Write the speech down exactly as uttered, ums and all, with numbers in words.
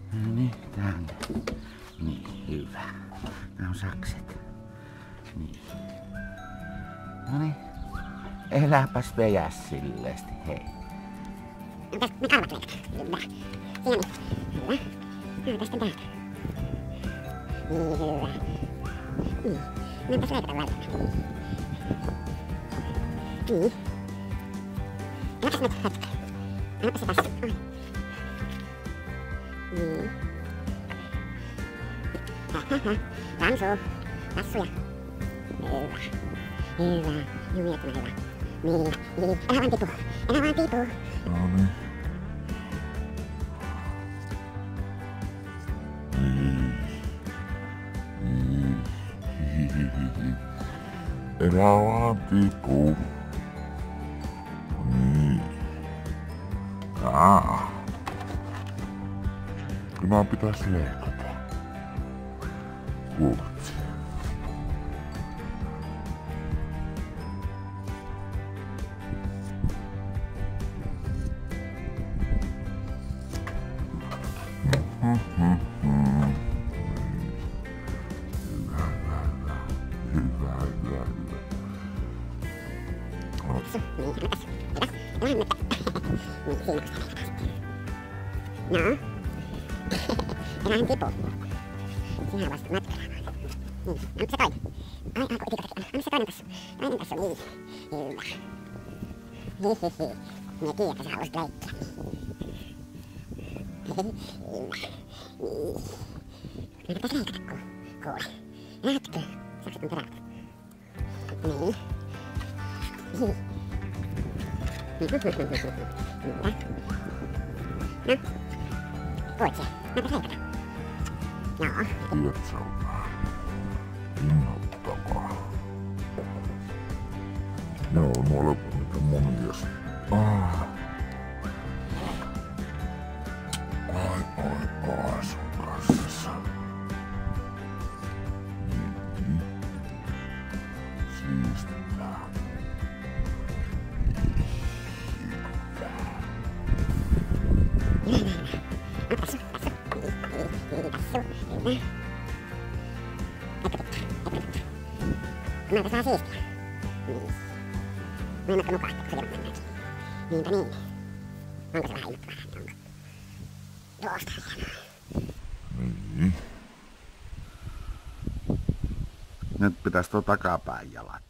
No niin, tänne. Niin, hyvä. Nämä on sakset. Niin. No niin. Eläpäs vejä silleesti, hei. No tästä me kalvat leikataan. Hyvä. Siinä niin. Hyvä. No tästä täältä. Niin, hyvä. Niin. No tässä leikataan välillä. Niin. No tässä nyt hetki. Anna se tässä. Oi. Niin. Hähähä. Ransuu. Tassuja. Hyvä. Hyvä. Juu, jättämä hyvä. Niin, niin. Älä vaan tipu. Älä vaan tipu. No niin. Älä vaan tipu. Niin. Jaa. Kyllä pitäis leikata. Kuulitsi? No. Elähän tipu. Sinä vasta matkelaamaan. Niin. Anna se toinen. Ai, ai, itikat. Anna se toinen tassu. Toinen tassu, niin. Hyvä. Hihihi. Mie tiedän, että sä haluaisit leikkiä. Hyvä. Niin. Me pitäis leikata, kuule. Kuule. Näetkö? Sakset on terävät. Niin. Hihi. Hyvä. No. Voit se. Mä pitäis leikata. Joo. Tiedät sä on vähän innoittavaa. Ne on molemmat mitä monia. Ah. Ai, ai, ai sun kanssa. Niin. Siistetään. Hyvä, hyvä, hyvä. No tassu, tassu. Niin, tassu. Hyvä. Eikö tyttää? Eikö tyttää? Kun mä saa siistiä. Niin. Mennätkö mukaan, kun se vielä mennäänkin? Niinpä niin. Onko se vähän innoittavaa? Onko? Tuosta hienoa. Niin. Nyt pitäis tuo takapäin jalat